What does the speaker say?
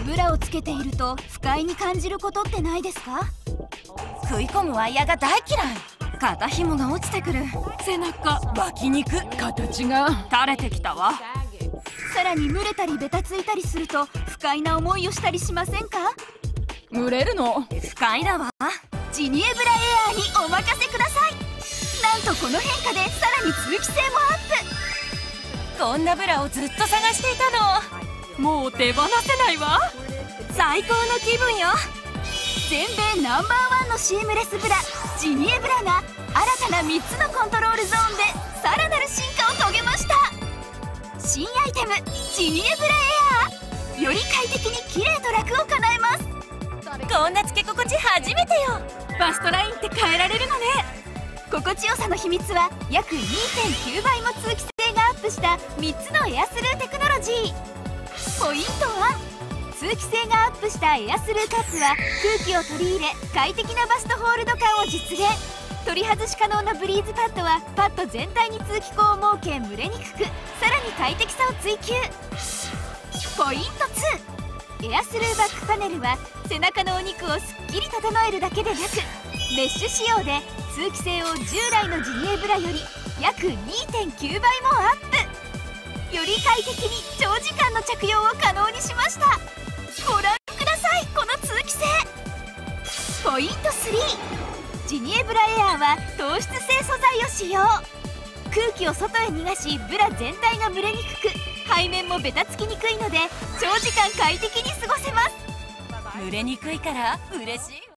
ブラをつけていると不快に感じることってないですか？ 食い込むワイヤーが大嫌い。 肩紐が落ちてくる。 背中、脇肉、形が垂れてきたわ。 さらに蒸れたりベタついたりすると不快な思いをしたりしませんか？ 蒸れるの不快だわ。ジニエブラエアーにお任せください。なんとこの変化でさらに通気性もアップ。 こんなブラをずっと探していたの。もう手放せないわ。最高の気分よ。 全米ナンバーワンのシームレスブラ、ジニエブラが新たな3つのコントロールゾーンでさらなる進化を遂げました。新アイテムジニエブラエアー、より快適に綺麗と楽を叶えます。 こんなつけ心地初めてよ。バストラインって変えられるのね。 心地よさの秘密は約 2.9 倍も通気性がアップした3つのエアスルーテクノロジー。ポイント1、通気性がアップしたエアスルーカップは空気を取り入れ快適なバストホールド感を実現。取り外し可能なブリーズパッドはパッド全体に通気口を設け蒸れにくく、さらに快適さを追求。ポイント2、エアスルーバックパネルは背中のお肉をすっきり整えるだけでなくメッシュ仕様で通気性を従来のジニエブラより約 2.9 倍もアップ。より快適に長時間の着用を可能にしました。ご覧ください、この通気性。ポイント3、ジニエブラエアーは糖質性素材を使用。空気を外へ逃がしブラ全体が蒸れにくく、背面もベタつきにくいので長時間快適に過ごせます。 蒸れにくいから嬉しい。